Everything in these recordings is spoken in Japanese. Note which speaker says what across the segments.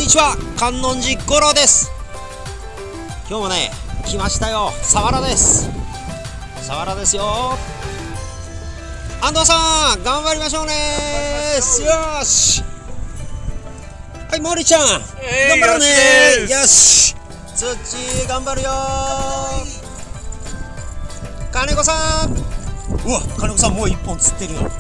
Speaker 1: にちは、観音寺五郎です。今日もね、来ましたよ。佐原です。佐原ですよ。安藤さん、頑張りましょうね。よし。はい、森ちゃん、頑張ろうね。よし。土、頑張るよ。金子さん。うわ、金子さんもう一本釣ってるよ。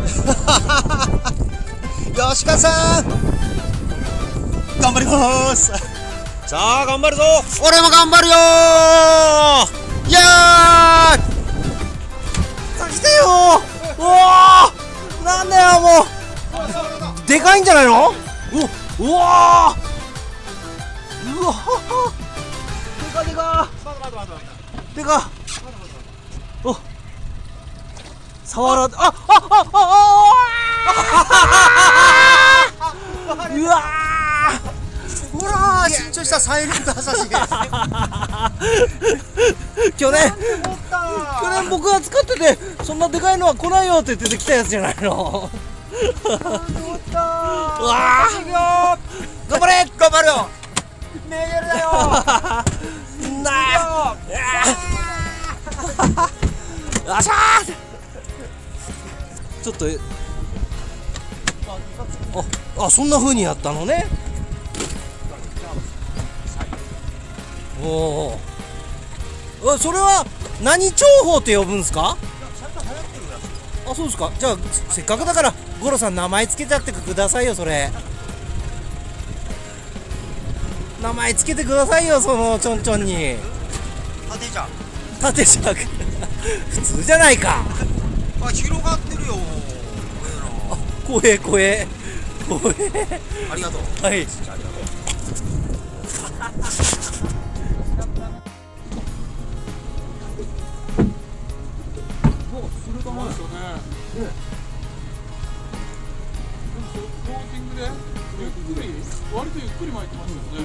Speaker 1: 吉川さん、頑張ります。さあ頑張るぞ。俺も頑張るよー。いやー、来てよー。うわー、なんだよもう。でかいんじゃないの？うわー、うわー、でかでかお、サワラ、うわー、ほらー、緊張した。サイレント朝日。去年僕が使ってて、そんなでかいのは来ないよって出てきたやつじゃないの。うわー、頑張れ、頑張るよ。メールだよ。なよ。よっしゃー。ちょっとそんな風にやったのね。おお、それは何重宝って呼ぶんですか？あ、そうですか。じゃあせっかくだから五郎さん名前つけちゃってくださいよ。それ名前つけてくださいよ、そのちょんちょんに。縦じゃ普通じゃないか。
Speaker 2: あ、広がってるよ。
Speaker 1: 怖え怖え怖え。
Speaker 2: ありがとう。
Speaker 1: はい。
Speaker 2: ありがとう。
Speaker 3: それがまですよね。コーティングでゆっくり、割とゆっくり巻いてますよね。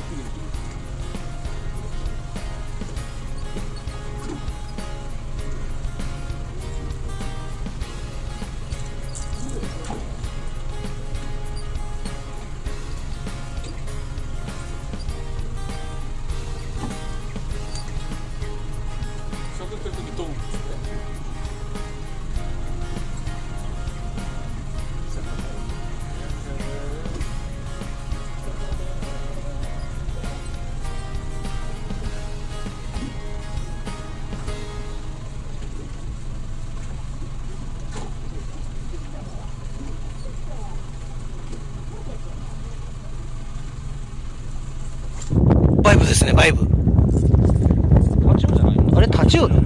Speaker 3: しゃべってる時ドンですね。
Speaker 1: バイブですね、バイブ。
Speaker 2: タチウオじゃないの？
Speaker 1: あれ、タチウオ？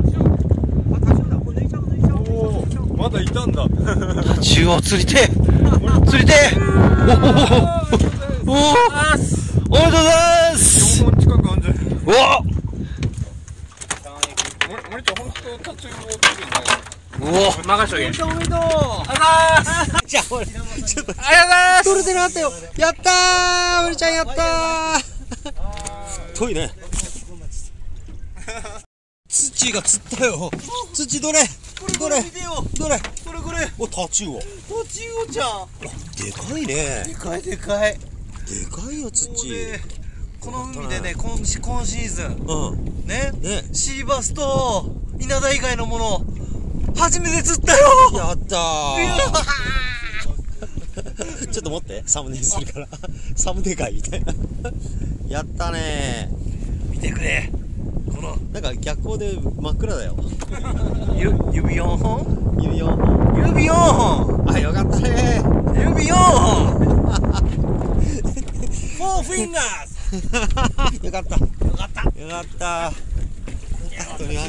Speaker 3: まだいたんだ。
Speaker 1: タチウオ釣りて釣りて。おお、おめでとうございます。
Speaker 3: 4本近くあるんじゃない？
Speaker 1: おお、
Speaker 3: 森ちゃん、本当タチウオ釣りね。
Speaker 1: おお、
Speaker 2: 任しとけ。
Speaker 1: おめでとう。じゃあ、俺、ちょっと。
Speaker 2: ありがとうございます。
Speaker 1: 取れてなかったよ。やったー、森ちゃんやったー。太いね。土が釣ったよ。土どれ？どれ？どれ？これ。お、タチウオ。
Speaker 2: タチウオちゃん。
Speaker 1: でかいね。
Speaker 2: でかいでかい。
Speaker 1: でかいよ、土。
Speaker 2: この海でね、今シーズン
Speaker 1: うん。
Speaker 2: ね、
Speaker 1: ね。
Speaker 2: シーバスと稲田以外のもの初めて釣ったよ。
Speaker 1: やったー。ちょっと持って、サムネするから。サムネかいみたいな。やったね
Speaker 2: 見てくれ。この
Speaker 1: ー。なんか逆光で真っ暗だよ。
Speaker 2: 指4本。
Speaker 1: 指4本。
Speaker 2: 指4本。
Speaker 1: あ、よかったねー。
Speaker 2: 指4本。4 fingers。
Speaker 1: よかった。
Speaker 2: よかった。
Speaker 1: よかった。取ります。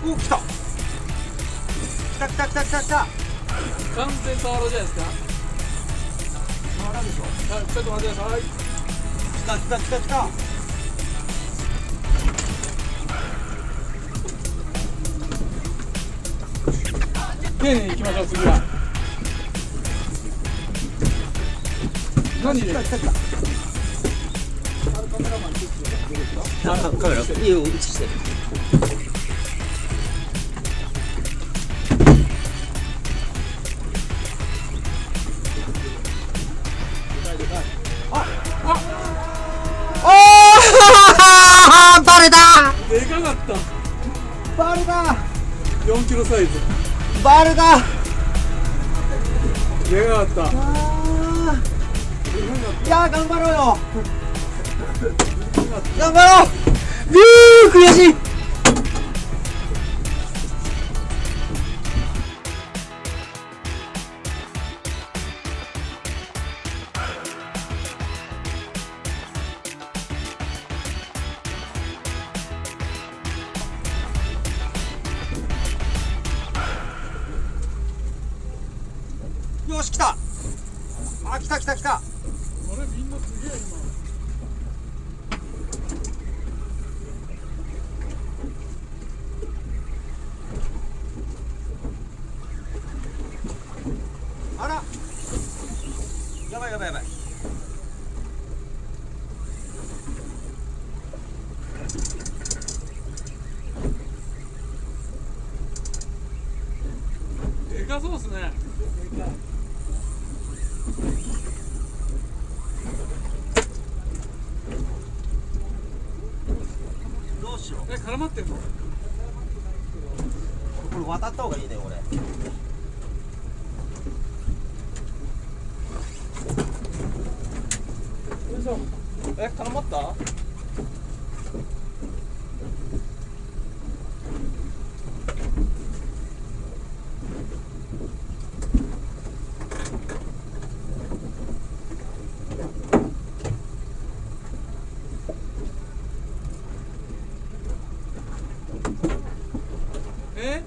Speaker 1: お、来た来た来た来た来た来た。
Speaker 3: 完全サワラじゃないですか。
Speaker 1: 触らんでしょ。
Speaker 3: はい、ちょっと待ってください。
Speaker 1: 来た来た来た来た。
Speaker 3: 丁寧に行きましょう、次は。何で。
Speaker 1: 来た来た来た。
Speaker 3: カメラマンチェックでどうですか。
Speaker 1: カメラいいよ、映して。バレた。
Speaker 3: でかかった。
Speaker 1: バレた。
Speaker 3: 4キロサイズ。
Speaker 1: バレた。
Speaker 3: でかかった。
Speaker 1: いやー、頑張ろうよ。頑張ろう。悔しい。よし、来た。あ、来た来た来た。
Speaker 3: あれ、みんなすげえ今。
Speaker 1: あら、やばいやばいやばい。
Speaker 3: でかそうっすね。
Speaker 1: どうしよう。
Speaker 3: え、絡まってんの。
Speaker 1: これ渡った方がいいね、俺。
Speaker 3: え、絡まった。え。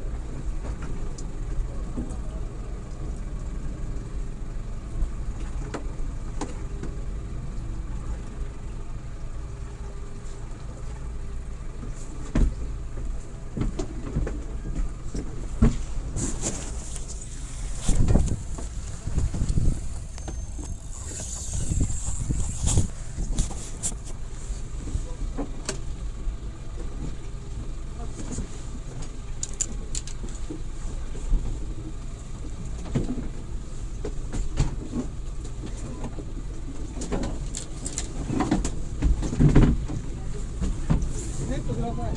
Speaker 3: ネットください。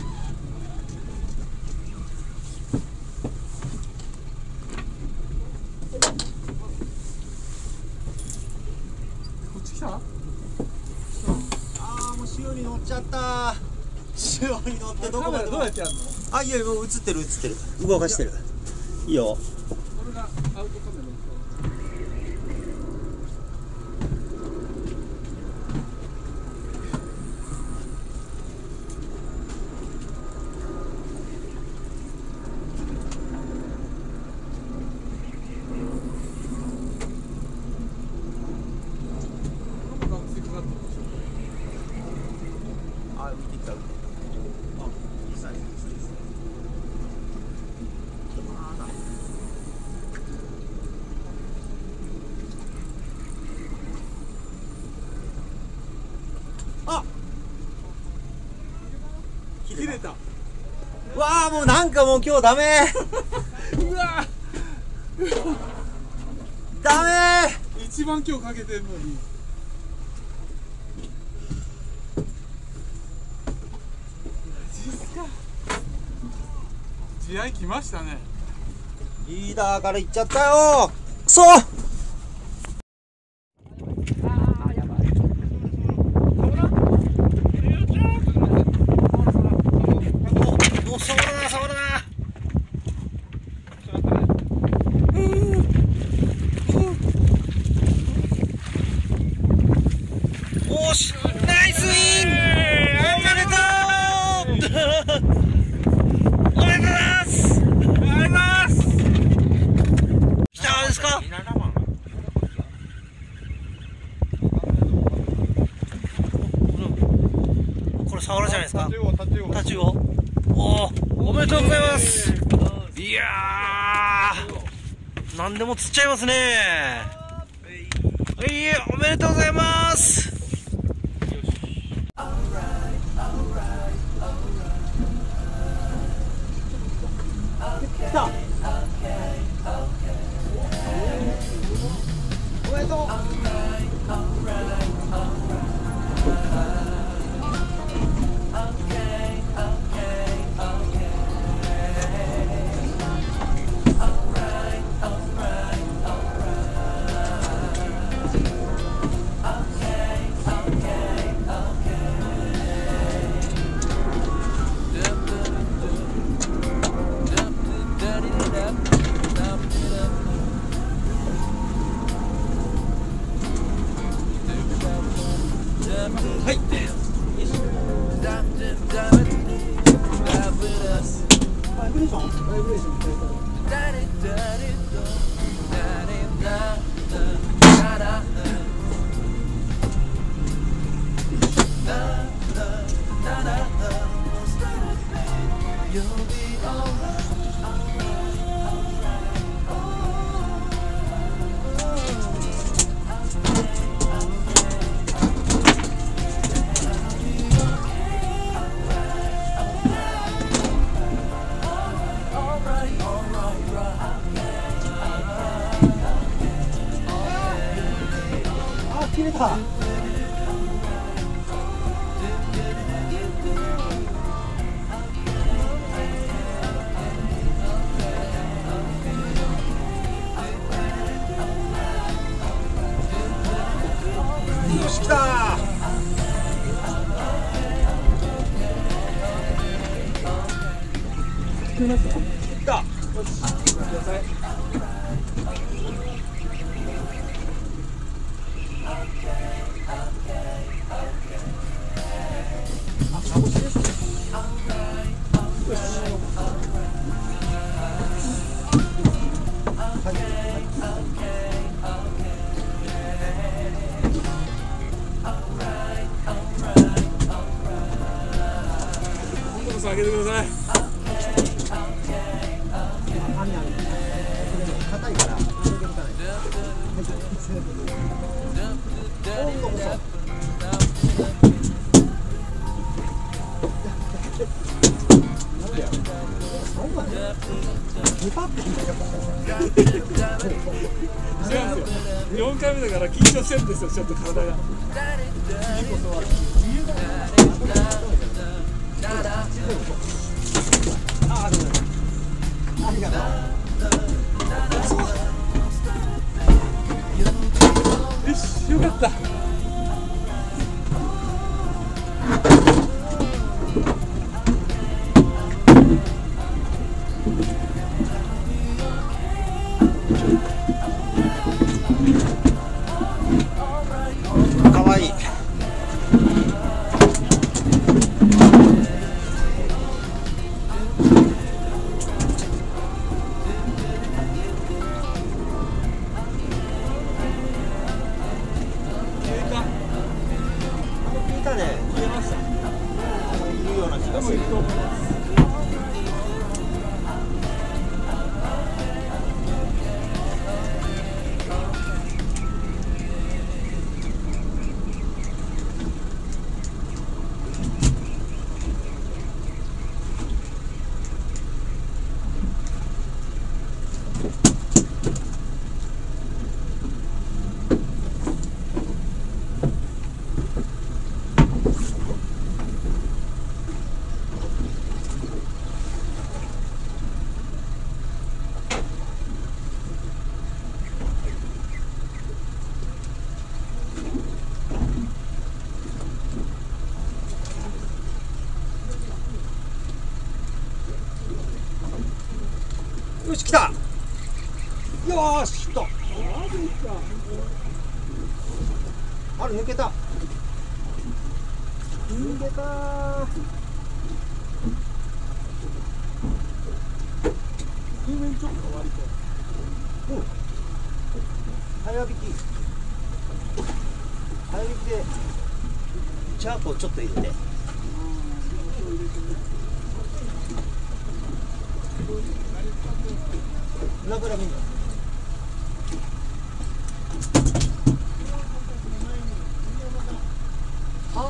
Speaker 3: こっち来た。
Speaker 1: ああ、もう潮に乗っちゃった。潮に乗ってどこ
Speaker 3: カメ
Speaker 1: までも。
Speaker 3: ラどうやってやるの。
Speaker 1: あ、いや、もう映ってる映ってる。動かしてる。いいよ。
Speaker 3: これがアウトカメラです。
Speaker 1: あ、浮いてきた。あ、いいサイズ、いいサイズ。あ、
Speaker 3: 切れた。
Speaker 1: わあ、もうなんかもう今日ダメ。
Speaker 3: うわ。
Speaker 1: ダメ。
Speaker 3: 一番今日かけてるのに。試合来ましたね。
Speaker 1: リーダーから行っちゃったよ。そう。お、触るな、触るな。おし、ナイスイン。おめでとう。おめでとうございます。
Speaker 2: 中央。おめでとうございます。いやー、何でも釣っちゃいますね。おめでとうございます。来た。おめでとう。はい。バイブレーション？バイブレーション。切れた。よし、来た。来た。よし、ください。
Speaker 3: 上げてください。
Speaker 1: 硬いから。
Speaker 3: 4回目だから緊張してるんですよ、ちょっと体が。
Speaker 1: ありがとう。
Speaker 3: よし、よかった。
Speaker 1: かわいい。よし、来た。よーし、ヒット。ある、抜けた。抜けた。
Speaker 3: 水面ちょっと割と。
Speaker 1: うん。早引き。早引きで。チャーコをちょっと入れて。 楽々に。あ。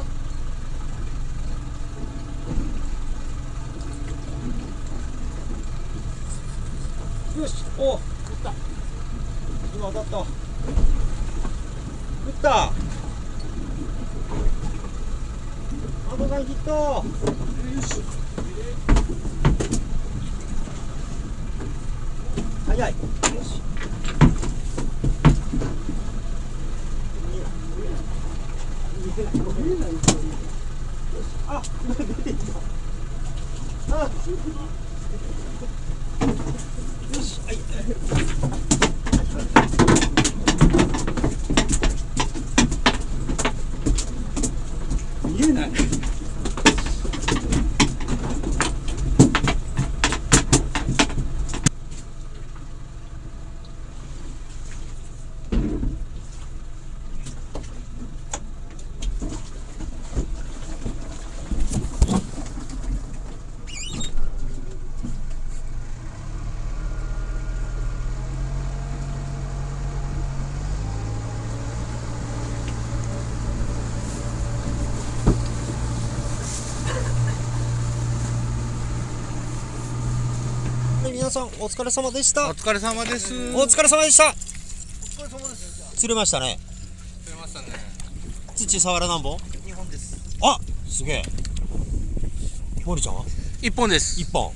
Speaker 1: よし、お、打った。今当たった。打った。あとがヒット。よし。早い。よし。あ、出てきた。あ。よし、はい。見えない。皆さんお疲れ様でした。
Speaker 2: お疲れ様です。
Speaker 1: お疲れ様でした。
Speaker 2: お疲れ様です。
Speaker 1: 釣れましたね。
Speaker 2: 釣れましたね。
Speaker 1: 土サワラ何本
Speaker 2: 2本です。
Speaker 1: あ、すげえ。森ちゃんは
Speaker 2: 1本です。
Speaker 1: 1本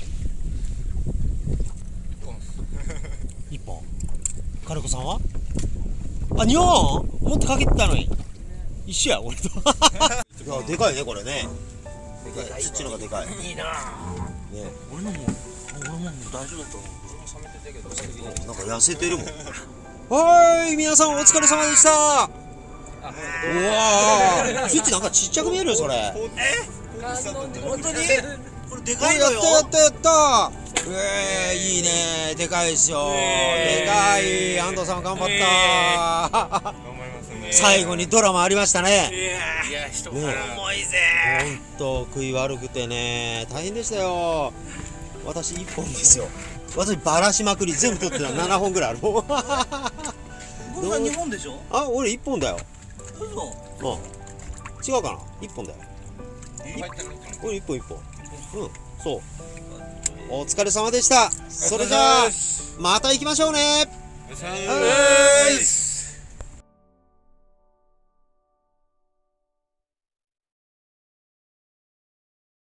Speaker 2: 1本です。
Speaker 1: 1本。金子さんはあ、2本もっとかけてたのに一緒や俺と。いや、でかいねこれね。でかい。土のがでかい。
Speaker 2: いいな。
Speaker 1: ね、
Speaker 2: 俺も大丈夫だと思う。俺も冷めてたけど。
Speaker 1: なんか痩せてるもん。はーい、皆さんお疲れ様でした。うわー、土なんかちっちゃく見えるよそれ。
Speaker 2: 本当にこれでかいのよ。
Speaker 1: やったやったやった。いいね、でかいっしょ。でかい。安藤さん頑張った。
Speaker 2: 頑張りますね。
Speaker 1: 最後にドラマありましたね。
Speaker 2: いや、人から重いぜ。
Speaker 1: ほんと食い悪くてね、大変でしたよ。私1本ですよ。私バラしまくり全部取ってたら7本ぐらいあるもん。
Speaker 2: ゴンさん2本でしょ。
Speaker 1: あ、俺1本だよ。
Speaker 2: 嘘。
Speaker 1: うん。違うかな、1本だよ。俺1本1本。うん、そう。お疲れ様でした。それじゃあまた行きましょうね。
Speaker 2: はい。